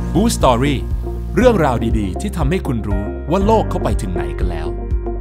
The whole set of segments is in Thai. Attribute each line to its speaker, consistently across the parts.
Speaker 1: Boost Story เรื่องราวดีๆที่ทำให้คุณรู้ว่าโลกเข้าไปถึงไหนกันแล้ว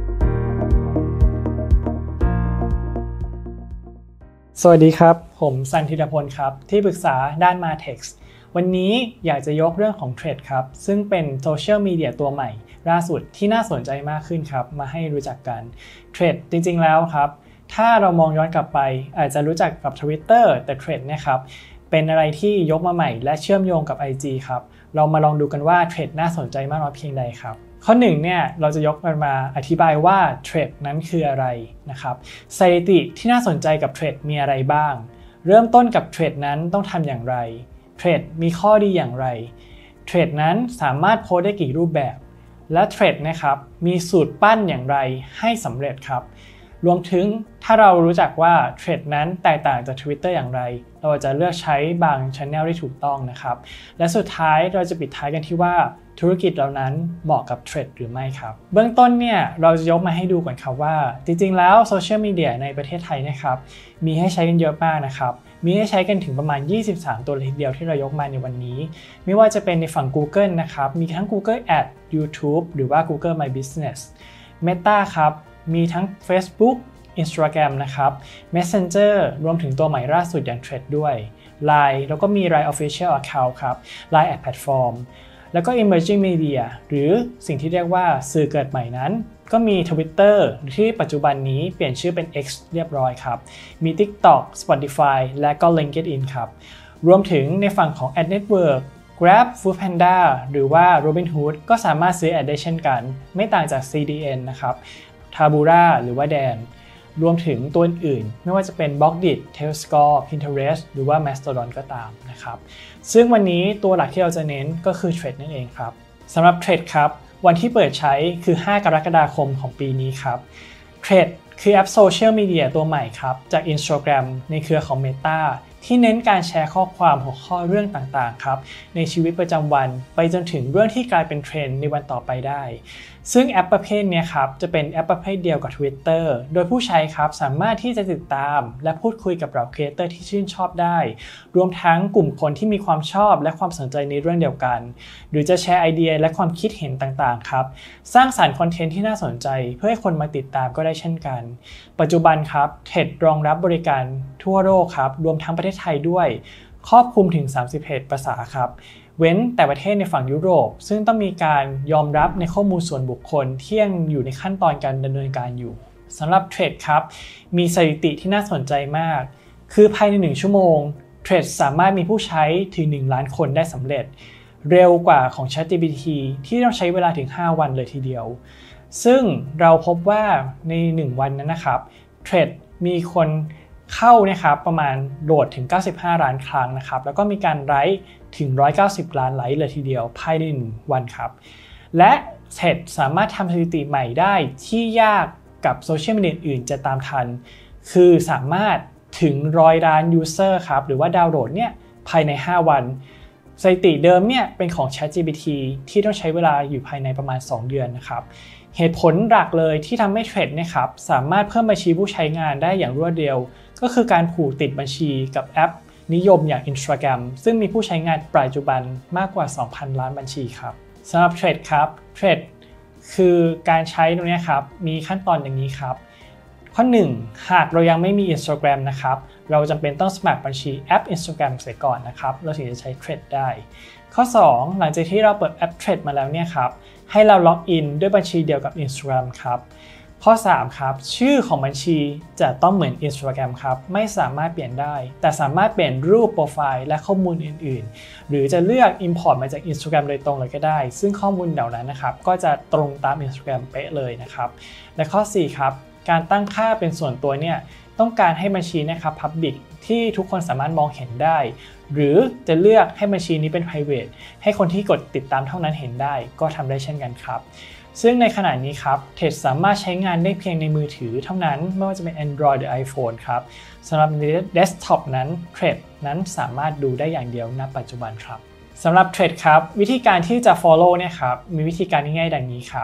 Speaker 2: สวัสดีครับผมสันธิรพลครับที่ปรึกษาด้าน Martech วันนี้อยากจะยกเรื่องของ Threads ครับซึ่งเป็นโซเชียลมีเดียตัวใหม่ล่าสุดที่น่าสนใจมากขึ้นครับมาให้รู้จักกัน Threads จริงๆแล้วครับถ้าเรามองย้อนกลับไปอาจจะรู้จักกับ Twitter แต่ Threads เนี่ยครับเป็นอะไรที่ยกมาใหม่และเชื่อมโยงกับ IG ครับเรามาลองดูกันว่า Threads น่าสนใจมากน้อยเพียงใดครับข้อหนึ่งเนี่ยเราจะยกมันมาอธิบายว่า Threads นั้นคืออะไรนะครับสถิติที่น่าสนใจกับ Threads มีอะไรบ้างเริ่มต้นกับ Threads นั้นต้องทำอย่างไร Threads มีข้อดีอย่างไร Threads นั้นสามารถโพสได้กี่รูปแบบและ Threads นะครับมีสูตรปั้นอย่างไรให้สำเร็จครับรวมถึงถ้าเรารู้จักว่า Threads นั้นแตกต่างจาก Twitter อย่างไรเราจะเลือกใช้บาง Channel ที่ถูกต้องนะครับและสุดท้ายเราจะปิดท้ายกันที่ว่าธุรกิจเหล่านั้นเหมาะกับ Threads หรือไม่ครับเบื้องต้นเนี่ยเราจะยกมาให้ดูก่อนครับว่าจริงๆแล้วโซเชียลมีเดียในประเทศไทยนะครับมีให้ใช้กันเยอะมากนะครับมีให้ใช้กันถึงประมาณ23ตัวเลยทีเดียวที่เรายกมาในวันนี้ไม่ว่าจะเป็นในฝั่ง Google นะครับมีทั้ง Google Ads YouTube หรือว่า Google My Business Meta ครับมีทั้ง Facebook Instagram นะครับ Messenger รวมถึงตัวใหม่ล่าสุดอย่าง Threads ด้วย Line แล้วก็มี Line Official Account ครับ Line Ad Platform แล้วก็ Emerging Media หรือสิ่งที่เรียกว่าสื่อเกิดใหม่นั้นก็มี Twitter ที่ปัจจุบันนี้เปลี่ยนชื่อเป็น X เรียบร้อยครับมี TikTok Spotify และก็ LinkedIn ครับรวมถึงในฝั่งของ Ad Network Grab Foodpanda หรือว่า Robinhood ก็สามารถซื้อ Ad ได้เช่นกันไม่ต่างจาก CDN นะครับTaboola หรือว่า Dan รวมถึงตัวอื่นไม่ว่าจะเป็น Blockdit, Telscore, Pinterest หรือว่า Mastodon ก็ตามนะครับซึ่งวันนี้ตัวหลักที่เราจะเน้นก็คือ Threads นั่นเองครับสำหรับ Threads ครับวันที่เปิดใช้คือ5กรกฎาคมของปีนี้ครับ Threads คือแอปโซเชียลมีเดียตัวใหม่ครับจาก Instagram ในเครือของ Meta ที่เน้นการแชร์ข้อความหัวข้อเรื่องต่างๆครับในชีวิตประจำวันไปจนถึงเรื่องที่กลายเป็นเทรนด์ในวันต่อไปได้ซึ่งแอปประเภทนี้ครับจะเป็นแอปประเภทเดียวกับ Twitter โดยผู้ใช้ครับสามารถที่จะติดตามและพูดคุยกับเหล่าครีเอเตอร์ที่ชื่นชอบได้รวมทั้งกลุ่มคนที่มีความชอบและความสนใจในเรื่องเดียวกันหรือจะแชร์ไอเดียและความคิดเห็นต่างๆครับสร้างสรรค์คอนเทนต์ที่น่าสนใจเพื่อให้คนมาติดตามก็ได้เช่นกันปัจจุบันครับ Threads รองรับบริการทั่วโลกครับรวมทั้งประเทศไทยด้วยครอบคลุมถึง31ภาษาครับเว้นแต่ประเทศในฝั่งยุโรปซึ่งต้องมีการยอมรับในข้อมูลส่วนบุคคลที่ยังอยู่ในขั้นตอนการดำเนินการอยู่สำหรับ Threads ครับมีสถิติที่น่าสนใจมากคือภายใน1ชั่วโมง Threads สามารถมีผู้ใช้ถึง1ล้านคนได้สำเร็จเร็วกว่าของ ChatGPT ที่ต้องใช้เวลาถึง5วันเลยทีเดียวซึ่งเราพบว่าใน1วันนั้นนะครับ Threads มีคนเข้านะครับประมาณโหลดถึง95ล้านครั้งนะครับแล้วก็มีการไลค์ถึง190ล้านไลค์เลยทีเดียวภายใน1วันครับและThreadsสามารถทำสถิติใหม่ได้ที่ยากกับโซเชียลมีเดียอื่นจะตามทันคือสามารถถึง100ล้านยูเซอร์ครับหรือว่าดาวน์โหลดเนี่ยภายใน5วันสถิติเดิมเนี่ยเป็นของ ChatGPT ที่ต้องใช้เวลาอยู่ภายในประมาณ2เดือนนะครับเหตุผลหลักเลยที่ทำให้Threadsเนี่ยครับสามารถเพิ่มบัญชีผู้ใช้งานได้อย่างรวดเร็วก็คือการผูกติดบัญชีกับแอปนิยมอย่าง Instagram ซึ่งมีผู้ใช้งานปัจจุบันมากกว่า 2,000 ล้านบัญชีครับสำหรับ Threads ครับ Threads คือการใช้ตรงนี้ครับมีขั้นตอนอย่างนี้ครับข้อ1หากเรายังไม่มี Instagram นะครับเราจำเป็นต้องสมัครบัญชีแอป Instagram เสียก่อนนะครับเราถึงจะใช้ Threads ได้ข้อ2หลังจากที่เราเปิดแอป Threads มาแล้วเนี่ยครับให้เราล็อกอินด้วยบัญชีเดียวกับ Instagram ครับข้อ3ครับชื่อของบัญชีจะต้องเหมือน Instagram ครับไม่สามารถเปลี่ยนได้แต่สามารถเปลี่ยนรูปโปรไฟล์และข้อมูลอื่นๆหรือจะเลือก Import มาจาก Instagram โดยตรงเลยก็ได้ซึ่งข้อมูลเหล่านั้นนะครับก็จะตรงตาม Instagram เป๊ะเลยนะครับและข้อ4ครับการตั้งค่าเป็นส่วนตัวเนี่ยต้องการให้บัญชีนะครับ Public ที่ทุกคนสามารถมองเห็นได้หรือจะเลือกให้บัญชีนี้เป็น private ให้คนที่กดติดตามเท่านั้นเห็นได้ก็ทำได้เช่นกันครับซึ่งในขณะนี้ครับ Threads สามารถใช้งานได้เพียงในมือถือเท่านั้นไม่ว่าจะเป็น Android หรือ iPhone ครับสำหรับใน Desktop นั้น Threads นั้นสามารถดูได้อย่างเดียวณปัจจุบันครับสำหรับ Threads ครับวิธีการที่จะ follow เนี่ยครับมีวิธีการง่ายๆดังนี้ครับ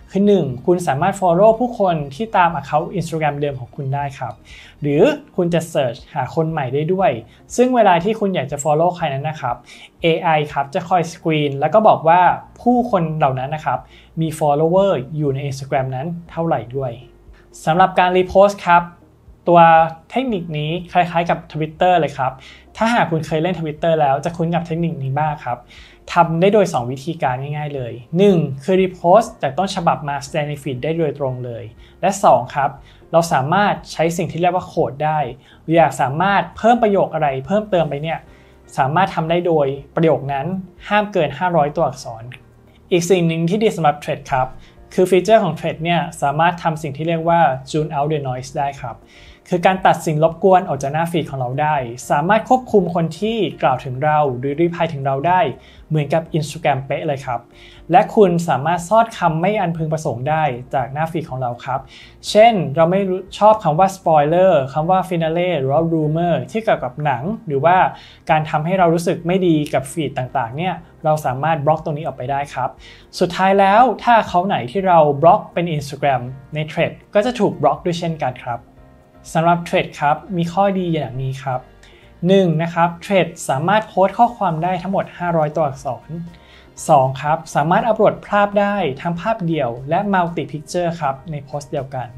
Speaker 2: คือ 1. คุณสามารถ follow ผู้คนที่ตาม account Instagram เดิมของคุณได้ครับหรือคุณจะ search หาคนใหม่ได้ด้วยซึ่งเวลาที่คุณอยากจะ follow ใครนั้นนะครับ AI ครับจะคอย screen แล้วก็บอกว่าผู้คนเหล่านั้นนะครับมี follower อยู่ใน Instagram นั้นเท่าไหร่ด้วยสำหรับการ repost ครับตัวเทคนิคนี้คล้ายๆกับ Twitter เลยครับถ้าหากคุณเคยเล่น Twitter แล้วจะคุ้นกับเทคนิคนี้บ้างครับทำได้โดย 2 วิธีการง่ายๆเลย 1. คือ repost จากต้นฉบับมาแสดงในฟีดได้โดยตรงเลยและ 2. ครับเราสามารถใช้สิ่งที่เรียกว่าโค้ดได้หรืออยากสามารถเพิ่มประโยคอะไรเพิ่มเติมไปเนี่ยสามารถทำได้โดยประโยคนั้นห้ามเกิน500ตัวอักษรอีกสิ่งหนึ่งที่ดีสำหรับ Thread ครับคือฟีเจอร์ของ Thread เนี่ยสามารถทำสิ่งที่เรียกว่า tune out the noise ได้ครับคือการตัดสิ่งรบกวนออกจากหน้าฟีดของเราได้สามารถควบคุมคนที่กล่าวถึงเราหรือรีพลายถึงเราได้เหมือนกับ Instagram เป๊ะเลยครับและคุณสามารถซอดคำไม่อันพึงประสงค์ได้จากหน้าฟีดของเราครับเช่นเราไม่ชอบคำว่า spoiler คำว่า finale หรือว่า rumor ที่เกี่ยวกับหนังหรือว่าการทำให้เรารู้สึกไม่ดีกับฟีดต่างๆเนี่ยเราสามารถบล็อกตรงนี้ออกไปได้ครับสุดท้ายแล้วถ้าเขาไหนที่เราบล็อกเป็น Instagram ใน Thread ก็จะถูกบล็อกด้วยเช่นกันครับสำหรับ Thread ครับมีข้อดีอย่างนี้ครับ 1. นะครับ Thread สามารถโพสต์ข้อความได้ทั้งหมด500ตัวอักษร 2. ครับสามารถอัปโหลดภาพได้ทั้งภาพเดี่ยวและ Multi Picture ครับในโพสต์เดียวกัน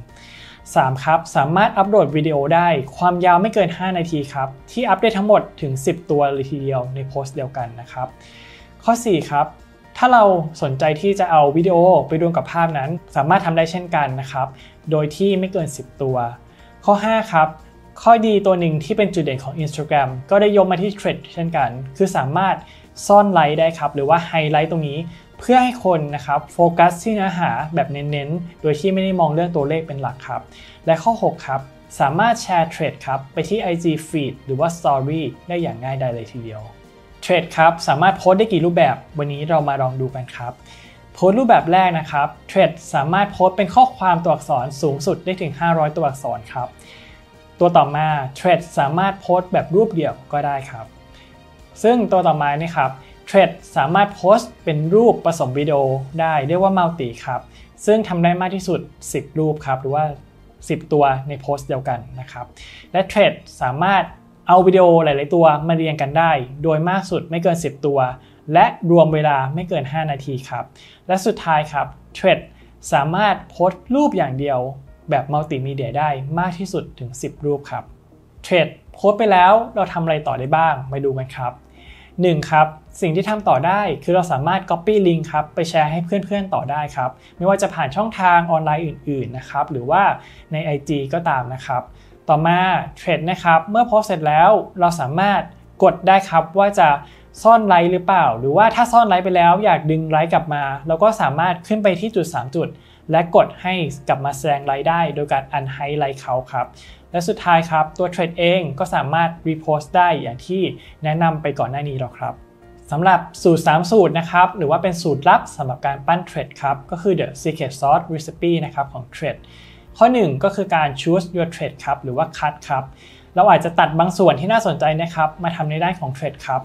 Speaker 2: 3. ครับสามารถอัปโหลดวิดีโอได้ความยาวไม่เกิน5นาทีครับที่อัปได้ทั้งหมดถึง10ตัวเลยทีเดียวในโพสต์เดียวกันนะครับข้อ 4. ครับถ้าเราสนใจที่จะเอาวิดีโอไปรวมกับภาพนั้นสามารถทำได้เช่นกันนะครับโดยที่ไม่เกิน10ตัวข้อ 5 ครับข้อดีตัวหนึ่งที่เป็นจุดเด่นของ Instagram ก็ได้ยกมาที่ Thread เช่นกันคือสามารถซ่อนไลท์ได้ครับหรือว่าไฮไลท์ตรงนี้เพื่อให้คนนะครับโฟกัสที่เนื้อหาแบบเน้นๆโดยที่ไม่ได้มองเรื่องตัวเลขเป็นหลักครับและข้อ 6 ครับสามารถแชร์ Thread ครับไปที่ IG Feed หรือว่า Story ได้อย่างง่ายดายเลยทีเดียว Thread ครับสามารถโพสต์ได้กี่รูปแบบวันนี้เรามาลองดูกันครับโพสต์รูปแบบแรกนะครับ Thread สามารถโพสต์เป็นข้อความตัวอักษรสูงสุดได้ถึง500ตัวอักษรครับตัวต่อมา Thread สามารถโพสต์แบบรูปเดี่ยวก็ได้ครับซึ่งตัวต่อมานี่ครับ Thread สามารถโพสต์เป็นรูปผสมวิดีโอได้เรียกว่า Multi ครับซึ่งทำได้มากที่สุด10รูปครับหรือว่า10ตัวในโพสต์เดียวกันนะครับและ Thread สามารถเอาวิดีโอหลายๆตัวมาเรียงกันได้โดยมากสุดไม่เกิน10ตัวและรวมเวลาไม่เกิน5นาทีครับและสุดท้ายครับ Thread สามารถโพสต์รูปอย่างเดียวแบบมัลติมีเดียได้มากที่สุดถึง10รูปครับ Thread โพสต์ไปแล้วเราทำอะไรต่อได้บ้างมาดูกันครับ 1. ครับสิ่งที่ทำต่อได้คือเราสามารถ Copy Link ครับไปแชร์ให้เพื่อนๆต่อได้ครับไม่ว่าจะผ่านช่องทางออนไลน์อื่นๆนะครับหรือว่าใน IG ก็ตามนะครับต่อมา Thread นะครับเมื่อโพสต์เสร็จแล้วเราสามารถกดได้ครับว่าจะซ่อนไลค์หรือเปล่าหรือว่าถ้าซ่อนไลค์ไปแล้วอยากดึงไลค์กลับมาเราก็สามารถขึ้นไปที่จุด3จุดและกดให้กลับมาแสดงไลค์ได้โดยการอันไฮไลท์เขาครับและสุดท้ายครับตัว Thread เองก็สามารถรีโพสต์ได้อย่างที่แนะนำไปก่อนหน้านี้แล้วครับสำหรับสูตร3สูตรนะครับหรือว่าเป็นสูตรลับสำหรับการปั้น Thread ครับก็คือ The Secret Sauce Recipe นะครับของ Thread ข้อ 1 ก็คือการ choose your thread ครับหรือว่า cut ครับเราอาจจะตัดบางส่วนที่น่าสนใจนะครับมาทำในด้านของ Thread ครับ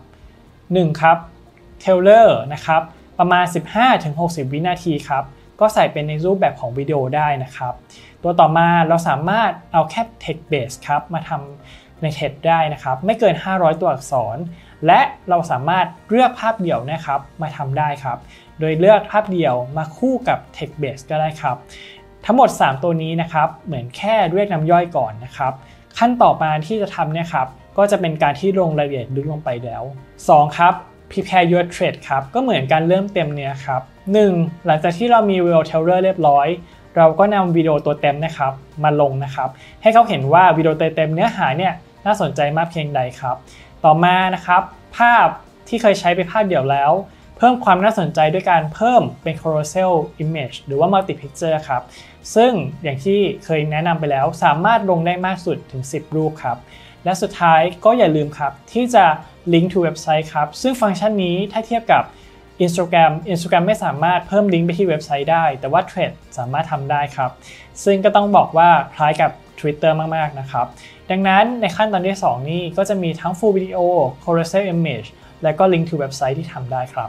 Speaker 2: 1. ครับ Trailer นะครับประมาณ 15-60 วินาทีครับก็ใส่เป็นในรูปแบบของวิดีโอได้นะครับตัวต่อมาเราสามารถเอาแค่ text base ครับมาทำใน text ได้นะครับไม่เกิน500ตัวอักษรและเราสามารถเลือกภาพเดี่ยวนะครับมาทำได้ครับโดยเลือกภาพเดี่ยวมาคู่กับ text base ก็ได้ครับทั้งหมด3ตัวนี้นะครับเหมือนแค่เรียกน้ำย่อยก่อนนะครับขั้นต่อมาที่จะทำเนี่ยครับก็จะเป็นการที่ลงรายละเอียดลึกลงไปแล้ว 2. ครับ prepare your thread ครับก็เหมือนการเริ่มเต็มเนื้อครับ 1. หลังจากที่เรามี video trailer เรียบร้อยเราก็นำวิดีโอตัวเต็มนะครับมาลงนะครับให้เขาเห็นว่าวิดีโอตัวเต็มเนื้อหาเนี่ยน่าสนใจมากเพียงใดครับต่อมานะครับภาพที่เคยใช้ไปภาพเดียวแล้วเพิ่มความน่าสนใจด้วยการเพิ่มเป็น carousel image หรือว่า multi picture ครับซึ่งอย่างที่เคยแนะนำไปแล้วสามารถลงได้มากสุดถึง10รูปครับและสุดท้ายก็อย่าลืมครับที่จะ link to website ครับซึ่งฟังก์ชันนี้ถ้าเทียบกับ Instagram ไม่สามารถเพิ่มลิงก์ไปที่เว็บไซต์ได้แต่ว่า Thread สามารถทำได้ครับซึ่งก็ต้องบอกว่าคล้ายกับ Twitter มากๆนะครับดังนั้นในขั้นตอนที่2นี้ก็จะมีทั้ง Full Video Carousel Image และก็ Link to เว็บไซต์ที่ทำได้ครับ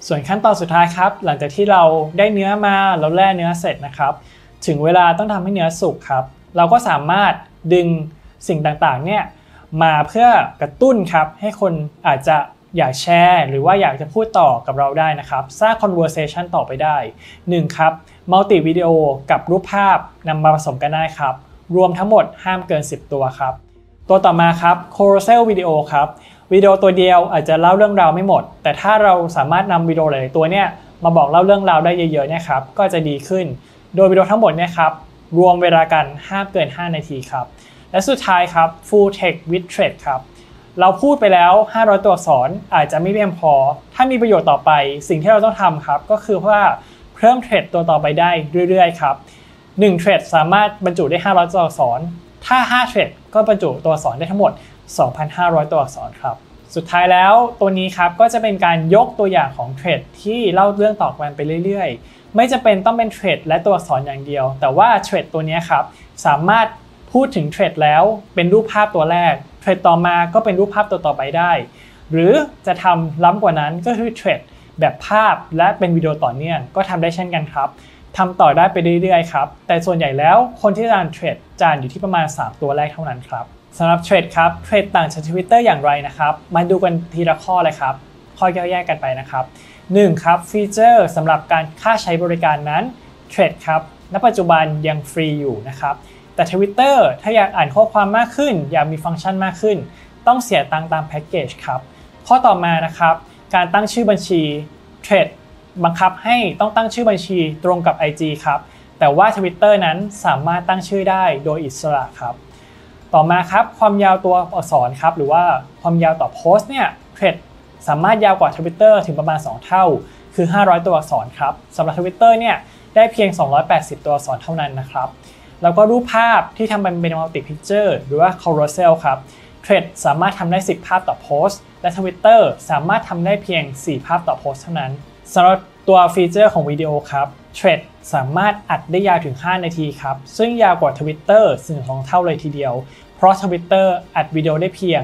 Speaker 2: ส่วนขั้นตอนสุดท้ายครับหลังจากที่เราได้เนื้อมาเราแล่เนื้อเสร็จนะครับถึงเวลาต้องทำให้เนื้อสุกครับเราก็สามารถดึงสิ่งต่างๆเนี่ยมาเพื่อกระตุ้นครับให้คนอาจจะอยากแชร์หรือว่าอยากจะพูดต่อกับเราได้นะครับสร้าง conversation ต่อไปได้ 1. ครับ multi video กับรูปภาพนำมาผสมกันได้ครับรวมทั้งหมดห้ามเกิน10ตัวครับตัวต่อมาครับ carousel video ครับวิดีโอตัวเดียวอาจจะเล่าเรื่องราวไม่หมดแต่ถ้าเราสามารถนำวิดีโอหลายๆตัวเนี่ยมาบอกเล่าเรื่องราวได้เยอะๆเนี่ยครับก็จะดีขึ้นโดยวิดีโอทั้งหมดเนี่ยครับรวมเวลากันห้ามเกิน5นาทีครับและสุดท้ายครับ full text with thread ครับเราพูดไปแล้ว500ตัวอักษรอาจจะไม่เพียงพอถ้ามีประโยชน์ต่อไปสิ่งที่เราต้องทำครับก็คือว่าเพิ่มเทรดตัวต่อไปได้เรื่อยๆครับ1เทรดสามารถบรรจุได้500ตัวอักษรถ้า5เทรดก็บรรจุตัวอักษรได้ทั้งหมด 2,500 ตัวอักษรครับสุดท้ายแล้วตัวนี้ครับก็จะเป็นการยกตัวอย่างของเทรดที่เล่าเรื่องต่อกันไปเรื่อยๆไม่จำเป็นต้องเป็นเทรดและตัวอักษรอย่างเดียวแต่ว่าเทรดตัวนี้ครับสามารถพูดถึงเทรดแล้วเป็นรูปภาพตัวแรกเทรดต่อมาก็เป็นรูปภาพตัวต่อไปได้หรือจะทำล้ำกว่านั้นก็คือเทรดแบบภาพและเป็นวิดีโอต่อเนื่องก็ทำได้เช่นกันครับทำต่อได้ไปเรื่อยๆครับแต่ส่วนใหญ่แล้วคนที่จะเทรดจะอยู่ที่ประมาณ3ตัวแรกเท่านั้นครับสำหรับเทรดครับเทรดต่างจาก Twitter อย่างไรนะครับมาดูกันทีละข้อเลยครับข้อย่อยๆกันไปนะครับ 1. ครับฟีเจอร์สำหรับการค่าใช้บริการนั้นเทรดครับณปัจจุบันยังฟรีอยู่นะครับแต่ Twitter ถ้าอยากอ่านข้อความมากขึ้นอยากมีฟังก์ชันมากขึ้นต้องเสียตังค์ตามแพ็กเกจครับข้อต่อมานะครับการตั้งชื่อบัญชีเทรดบังคับให้ต้องตั้งชื่อบัญชีตรงกับ IG ครับแต่ว่า Twitter นั้นสามารถตั้งชื่อได้โดยอิสระครับต่อมาครับความยาวตัวอักษรครับหรือว่าความยาวต่อโพสต์เนี่ยเทรดสามารถยาวกว่า Twitter ถึงประมาณ2เท่าคือ500ตัวอักษรครับสำหรับ Twitter เนี่ยได้เพียง280ตัวอักษรเท่านั้นนะครับแล้วก็รูปภาพที่ทำเป็น multi picture หรือว่า carousel ครับเทรดสามารถทำได้10ภาพต่อโพสต์และ Twitter สามารถทำได้เพียง4ภาพต่อโพสต์เท่านั้นสำหรับตัวฟีเจอร์ของวิดีโอครับเทรดสามารถอัดได้ยาวถึง5นาทีครับซึ่งยาวกว่า Twitter 2 เท่าเลยทีเดียวเพราะ Twitter อัดวิดีโอได้เพียง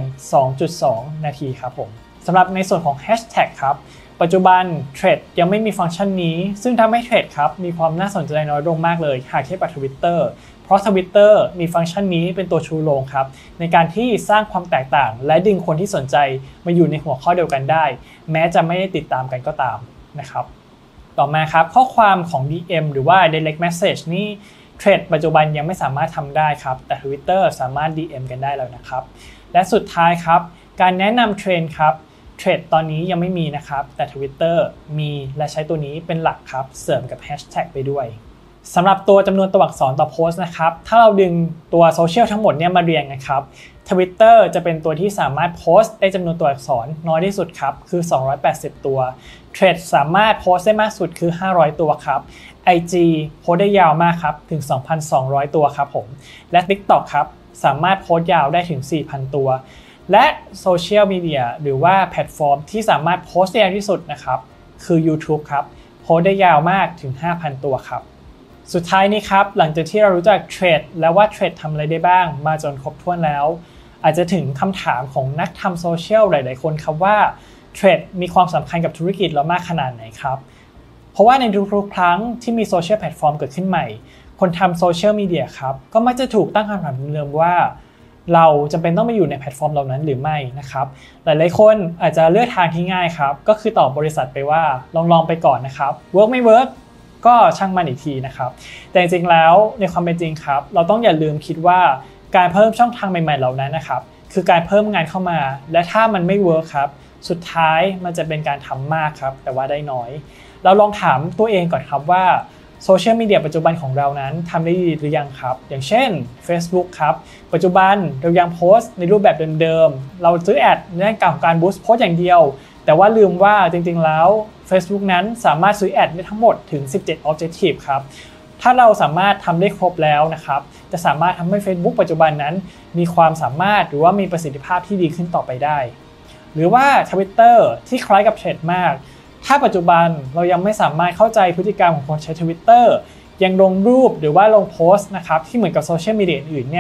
Speaker 2: 2.2 นาทีครับผมสำหรับในส่วนของ Hashtag ครับปัจจุบันเทรดยังไม่มีฟังก์ชันนี้ซึ่งทำให้เทรดครับมีความน่าสนใจน้อยลงมากเลยหากเทียบกับ Twitter เพราะ Twitter มีฟังก์ชันนี้เป็นตัวชูโรงครับในการที่สร้างความแตกต่างและดึงคนที่สนใจมาอยู่ในหัวข้อเดียวกันได้แม้จะไม่ได้ติดตามกันก็ตามนะครับต่อมาครับข้อความของ DM หรือว่า Direct Message นี่เทรดปัจจุบันยังไม่สามารถทำได้ครับแต่ Twitter สามารถ DM กันได้แล้วนะครับและสุดท้ายครับการแนะนำเทรนด์ครับเทรดตอนนี้ยังไม่มีนะครับแต่ Twitter มีและใช้ตัวนี้เป็นหลักครับเสริมกับ Hashtag ไปด้วยสำหรับตัวจำนวนตัวอักษรต่อโพสต์นะครับถ้าเราดึงตัวโซเชียลทั้งหมดเนี่ยมาเรียงนะครับ Twitter จะเป็นตัวที่สามารถโพสต์ได้จำนวนตัวอักษรน้อยที่สุดครับคือ280ตัวเทรดสามารถโพสต์ได้มากสุดคือ500ตัวครับ IG โพสต์ได้ยาวมากครับถึง 2,200 ตัวครับผมและ TikTok ครับสามารถโพสต์ยาวได้ถึง 4,000 ตัวและโซเชียลมีเดียหรือว่าแพลตฟอร์มที่สามารถโพสต์ได้ยาวที่สุดนะครับคือ YouTube ครับโพสต์ได้ยาวมากถึง 5,000 ตัวครับสุดท้ายนี้ครับหลังจากที่เรารู้จักเทรดและว่าเทรดทำอะไรได้บ้างมาจนครบถ้วนแล้วอาจจะถึงคำถามของนักทำโซเชียลหลายๆคนครับว่าเทรดมีความสำคัญกับธุรกิจเรามากขนาดไหนครับเพราะว่าในทุกๆครั้งที่มีโซเชียลแพลตฟอร์มเกิดขึ้นใหม่คนทำโซเชียลมีเดียครับก็มักจะถูกตั้งคำถามเดิมๆว่าเราจำเป็นต้องไปอยู่ในแพลตฟอร์มเหล่านั้นหรือไม่นะครับหลายๆคนอาจจะเลือกทางที่ง่ายครับก็คือตอบบริษัทไปว่าลองไปก่อนนะครับเวิร์กไม่เวิร์กก็ช่างมันอีกทีนะครับแต่จริงๆแล้วในความเป็นจริงครับเราต้องอย่าลืมคิดว่าการเพิ่มช่องทางใหม่ๆเหล่านั้นนะครับคือการเพิ่มงานเข้ามาและถ้ามันไม่เวิร์กครับสุดท้ายมันจะเป็นการทำมากครับแต่ว่าได้น้อยเราลองถามตัวเองก่อนครับว่าโซเชียลมีเดียปัจจุบันของเรานั้นทำได้ดีหรือยังครับอย่างเช่น Facebook ครับปัจจุบันเรายังโพสต์ในรูปแบบเดิมๆเราซื้อแอดในการบูสต์โพสต์อย่างเดียวแต่ว่าลืมว่าจริงๆแล้ว Facebook นั้นสามารถซื้อแอดได้ทั้งหมดถึง17 Objective ครับถ้าเราสามารถทำได้ครบแล้วนะครับจะสามารถทำให้ Facebook ปัจจุบันนั้นมีความสามารถหรือว่ามีประสิทธิภาพที่ดีขึ้นต่อไปได้หรือว่า Twitter ที่คล้ายกับเทรดมากถ้าปัจจุบันเรายังไม่สามารถเข้าใจพฤติกรรมของคนใช้ Twitter ยังลงรูปหรือว่าลงโพสต์นะครับที่เหมือนกับโซเชียลมีเดียอื่นๆเนี่ย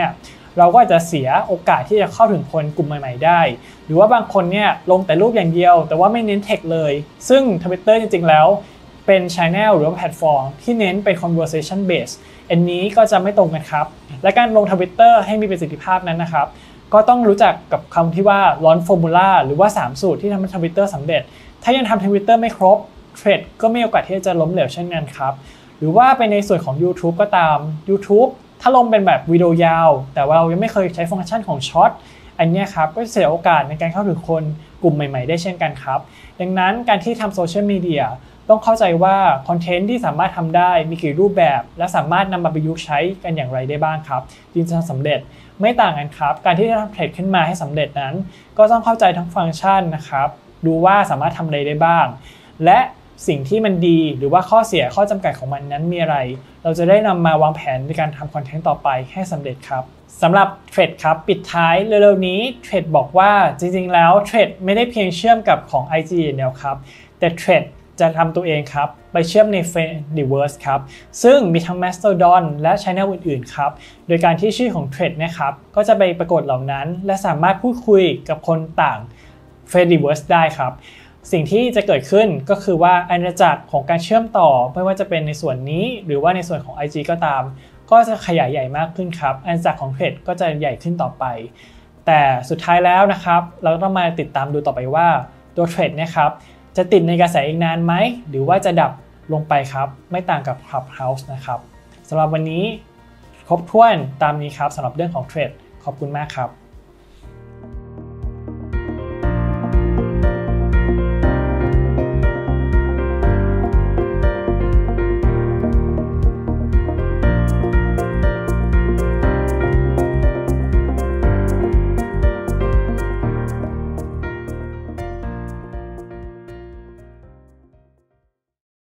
Speaker 2: เราก็อาจจะเสียโอกาสที่จะเข้าถึงคนกลุ่มใหม่ๆได้หรือว่าบางคนเนี่ยลงแต่รูปอย่างเดียวแต่ว่าไม่เน้นเทคเลยซึ่ง Twitter จริงๆแล้วเป็น channel หรือว่าแพลตฟอร์มที่เน้นเป็น conversation base อันนี้ก็จะไม่ตรงกันครับและการลง Twitter ให้มีประสิทธิภาพนั้นนะครับก็ต้องรู้จักกับคำที่ว่า launch formula หรือว่า3สูตรที่ทำให้ Twitter สำเร็จถ้ายังทำ Twitter ไม่ครบเทรดก็มีโอกาสที่จะล้มเหลวเช่นกันครับหรือว่าไปในส่วนของ YouTube ก็ตาม YouTube ถ้าลงเป็นแบบวิดีโอยาวแต่ว่าเรายังไม่เคยใช้ฟังก์ชันของช็อตอันนี้ครับก็จะเสียโอกาสในการเข้าถึงคนกลุ่มใหม่ๆได้เช่นกันครับดังนั้นการที่ทำโซเชียลมีเดียต้องเข้าใจว่าคอนเทนต์ที่สามารถทำได้มีกี่รูปแบบและสามารถนำมาประยุกต์ใช้กันอย่างไรได้บ้างครับจึงจะสำเร็จไม่ต่างกันครับการที่จะทำเทรดขึ้นมาให้สำเร็จนั้นก็ต้องเข้าใจทั้งฟังก์ชันนะครับดูว่าสามารถทำอะไรได้บ้างและสิ่งที่มันดีหรือว่าข้อเสียข้อจำกัดของมันนั้นมีอะไรเราจะได้นำมาวางแผนในการทำคอนเทนต์ต่อไปให้สำเร็จครับสำหรับเทรดครับปิดท้ายเร็วๆนี้เทรดบอกว่าจริงๆแล้วเทรดไม่ได้เพียงเชื่อมกับของ IG อย่างเดียวครับแต่เทรดจะทำตัวเองครับไปเชื่อมใน Fediverse ครับซึ่งมีทั้ง Mastodon และ Channel อื่นๆครับโดยการที่ชื่อของเทรดนะครับก็จะไปปรากฏเหล่านั้นและสามารถพูดคุยกับคนต่าง Fediverse ได้ครับสิ่งที่จะเกิดขึ้นก็คือว่าอาณาจักรของการเชื่อมต่อไม่ว่าจะเป็นในส่วนนี้หรือว่าในส่วนของ IG ก็ตามก็จะขยายใหญ่มากขึ้นครับอาณาจักรของเทรดก็จะใหญ่ขึ้นต่อไปแต่สุดท้ายแล้วนะครับเราต้องมาติดตามดูต่อไปว่าตัวเทรดนะครับจะติดในกระแสอีกนานไหมหรือว่าจะดับลงไปครับไม่ต่างกับ Clubhouse นะครับสำหรับวันนี้ครบถ้วนตามนี้ครับสำหรับเรื่องของเทรดขอบคุณมากครับ